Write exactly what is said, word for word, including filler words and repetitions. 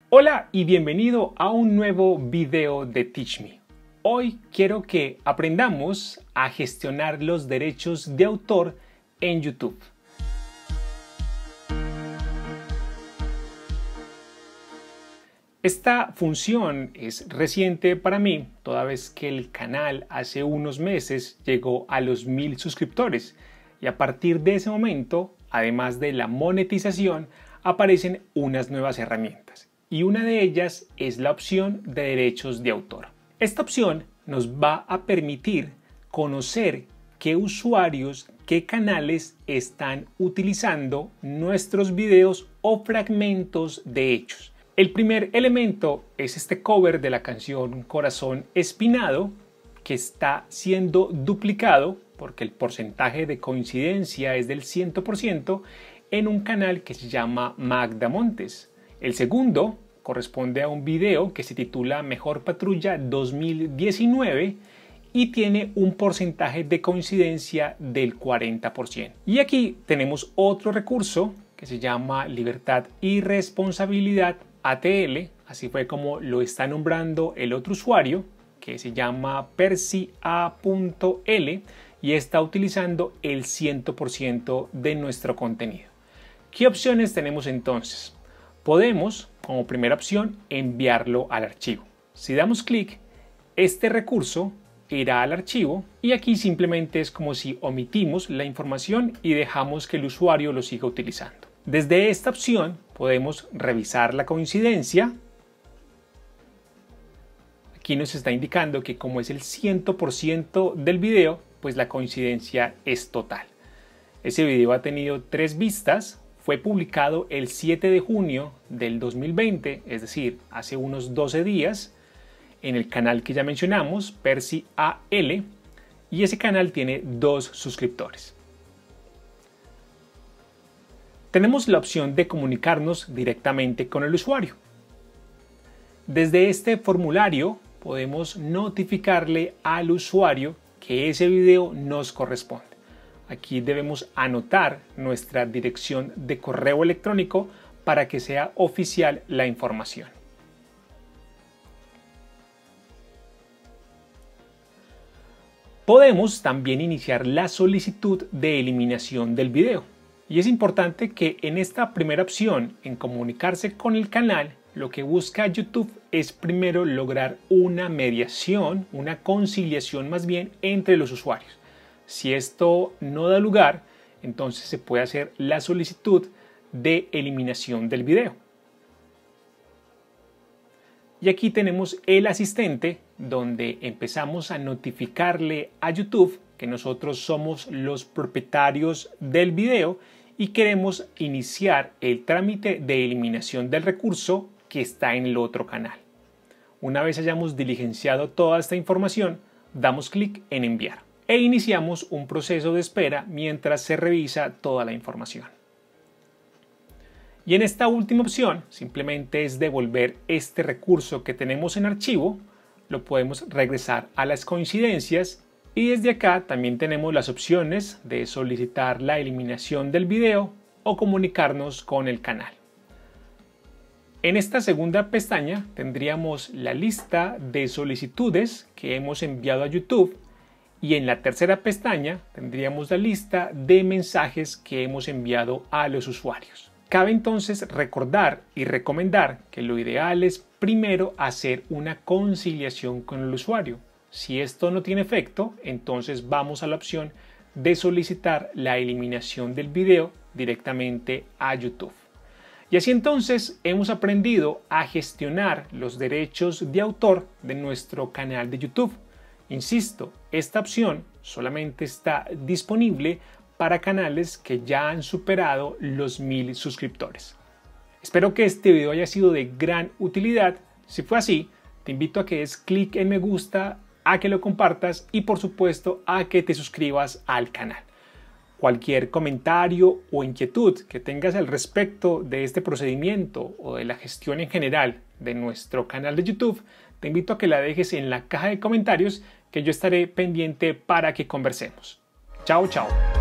Hola y bienvenido a un nuevo video de Teach Me. Hoy quiero que aprendamos a gestionar los derechos de autor en YouTube. Esta función es reciente para mí, toda vez que el canal hace unos meses llegó a los mil suscriptores y a partir de ese momento, además de la monetización, aparecen unas nuevas herramientas. Y una de ellas es la opción de derechos de autor. Esta opción nos va a permitir conocer qué usuarios, qué canales están utilizando nuestros videos o fragmentos de hechos. El primer elemento es este cover de la canción Corazón Espinado, que está siendo duplicado porque el porcentaje de coincidencia es del cien por ciento en un canal que se llama Magda Montes. El segundo corresponde a un video que se titula Mejor Patrulla dos mil diecinueve y tiene un porcentaje de coincidencia del cuarenta por ciento. Y aquí tenemos otro recurso que se llama Libertad y Responsabilidad A T L, así fue como lo está nombrando el otro usuario, que se llama percy a punto ele y está utilizando el cien por ciento de nuestro contenido. ¿Qué opciones tenemos entonces? Podemos, como primera opción, enviarlo al archivo. Si damos clic, este recurso irá al archivo y aquí simplemente es como si omitimos la información y dejamos que el usuario lo siga utilizando. Desde esta opción podemos revisar la coincidencia. Aquí nos está indicando que como es el cien por ciento del video, pues la coincidencia es total. Ese video ha tenido tres vistas. Fue publicado el siete de junio del dos mil veinte, es decir, hace unos doce días, en el canal que ya mencionamos, percy a ele, y ese canal tiene dos suscriptores. Tenemos la opción de comunicarnos directamente con el usuario. Desde este formulario podemos notificarle al usuario que ese video nos corresponde. Aquí debemos anotar nuestra dirección de correo electrónico para que sea oficial la información. Podemos también iniciar la solicitud de eliminación del video. Y es importante que en esta primera opción, en comunicarse con el canal, lo que busca YouTube es primero lograr una mediación, una conciliación más bien entre los usuarios. Si esto no da lugar, entonces se puede hacer la solicitud de eliminación del video. Y aquí tenemos el asistente donde empezamos a notificarle a YouTube que nosotros somos los propietarios del video y queremos iniciar el trámite de eliminación del recurso que está en el otro canal. Una vez hayamos diligenciado toda esta información, damos clic en enviar e iniciamos un proceso de espera mientras se revisa toda la información. Y en esta última opción simplemente es devolver este recurso que tenemos en archivo, lo podemos regresar a las coincidencias y desde acá también tenemos las opciones de solicitar la eliminación del video o comunicarnos con el canal. En esta segunda pestaña tendríamos la lista de solicitudes que hemos enviado a YouTube. Y en la tercera pestaña tendríamos la lista de mensajes que hemos enviado a los usuarios. Cabe entonces recordar y recomendar que lo ideal es primero hacer una conciliación con el usuario. Si esto no tiene efecto, entonces vamos a la opción de solicitar la eliminación del video directamente a YouTube. Y así entonces hemos aprendido a gestionar los derechos de autor de nuestro canal de YouTube. Insisto, esta opción solamente está disponible para canales que ya han superado los mil suscriptores. Espero que este video haya sido de gran utilidad. Si fue así, te invito a que des clic en me gusta, a que lo compartas y por supuesto a que te suscribas al canal. Cualquier comentario o inquietud que tengas al respecto de este procedimiento o de la gestión en general de nuestro canal de YouTube, te invito a que la dejes en la caja de comentarios que yo estaré pendiente para que conversemos. Chao, chao.